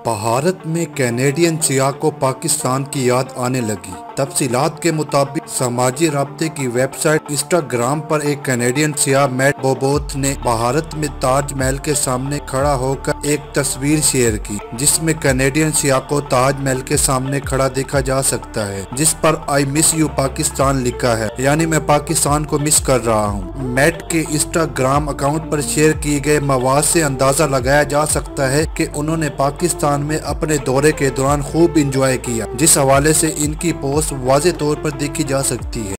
भारत में कैनेडियन सियाह को पाकिस्तान की याद आने लगी। तफसीलात के मुताबिक समाजी राब्ते की वेबसाइट इंस्टाग्राम पर एक कैनेडियन सियाह मैट बोबोथ ने भारत में ताजमहल के सामने खड़ा होकर एक तस्वीर शेयर की, जिसमें कैनेडियन सियाह को ताजमहल के सामने खड़ा देखा जा सकता है, जिस पर आई मिस यू पाकिस्तान लिखा है, यानी मैं पाकिस्तान को मिस कर रहा हूँ। मैट के इंस्टाग्राम अकाउंट पर शेयर किए गए मवाद से अंदाजा लगाया जा सकता है कि उन्होंने पाकिस्तान में अपने दौरे के दौरान खूब इंजॉय किया, जिस हवाले से इनकी पोस्ट वाज़े तौर पर देखी जा सकती है।